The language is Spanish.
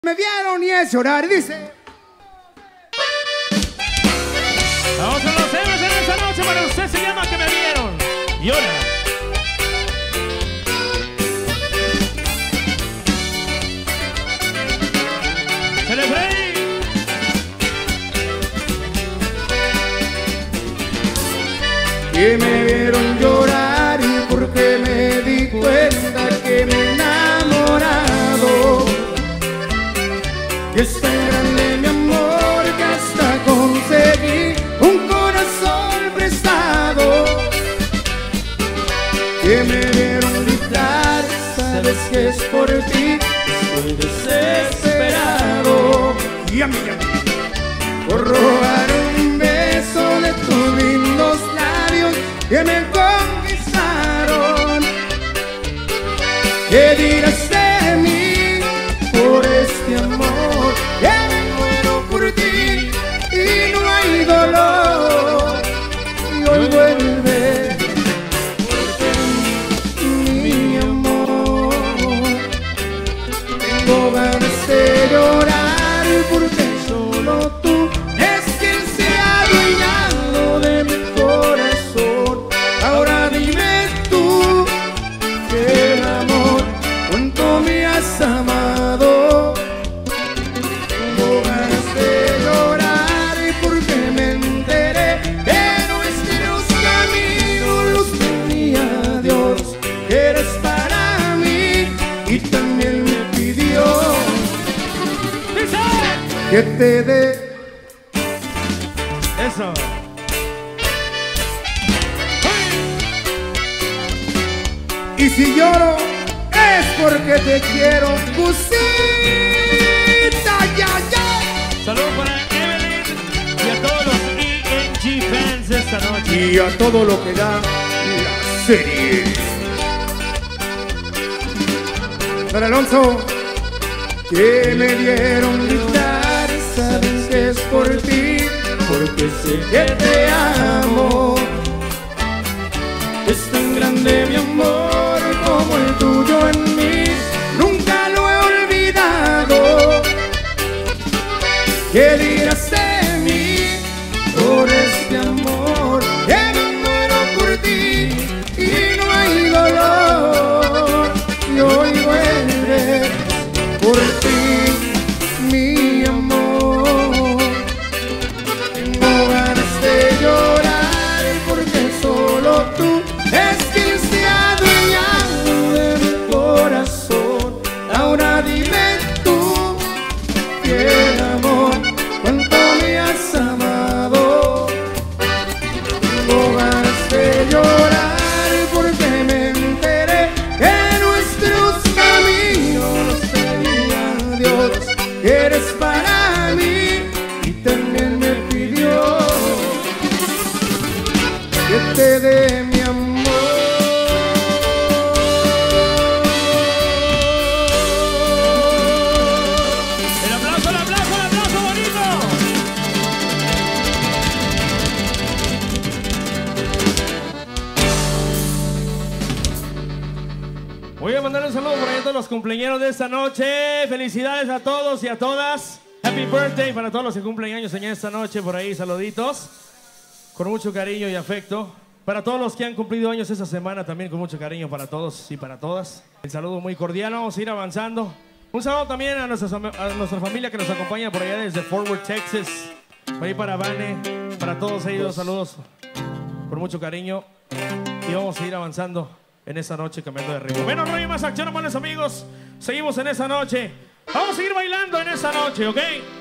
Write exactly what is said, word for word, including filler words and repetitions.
Me vieron y es llorar, dice. Vamos a los héroes en esta noche para usted, se llama Que Me Vieron. Llora. ¡Celebrate! Que me vieron llorar y porque me di cuenta que me he enamorado. Y es tan grande mi amor que hasta conseguí un corazón prestado. Que me vieron gritar, sabes que es por ti, estoy desesperado. Y a mí, a mí, por robar un beso de tus lindos labios que me conquistaron. ¿Qué dirás de mí por este amor? Que me muero por ti y no hay dolor. Y hoy vuelve porque mi amor. Tengo ganas de llorar porque solo tú es quien se ha adueñado de mi corazón. Ahora dime tú que el amor cuánto me has amado. Tengo ganas de llorar porque me enteré que nuestros caminos los tenía Dios. Eres para mí y también me pidió que te dé. Eso. Y si lloro es porque te quiero, cosita, ya, ya. Saludos para Evelyn y a todos los E N G fans de esta noche. Y a todo lo que da la serie. Don Alonso, que me dieron gritar, sabes que es por ti, porque sé que te amo. Es tan grande mi amor como el tuyo en mí, nunca lo he olvidado. ¿Qué dirás de mí por este amor? Que me muero por ti y no hay dolor. Y hoy vuelve por ti, mi amor. Tengo ganas de llorar porque solo tú es quien se ha adueñado de mi corazón. Ahora dime tú que el amor cuánto me has amado. Tengo ganas de llorar porque me enteré que nuestros caminos los tenía Dios. Eres para mí y también me pidió que te dé mi amor. El aplauso, el aplauso, el aplauso bonito. Voy a mandar un saludo por ahí a todos los cumpleaños de esta noche. Felicidades a todos y a todas. Happy birthday para todos los que cumplen años en esta noche. Por ahí saluditos con mucho cariño y afecto. Para todos los que han cumplido años esta semana, también con mucho cariño para todos y para todas. El saludo muy cordial, vamos a ir avanzando. Un saludo también a nuestra, a nuestra familia que nos acompaña por allá desde Fort Worth, Texas. Por ahí para Vane, para todos ellos, saludos con mucho cariño. Y vamos a ir avanzando en esta noche cambiando de ritmo. Menos rollo, más acción, buenos amigos. Seguimos en esta noche. Vamos a seguir bailando en esta noche, ¿ok?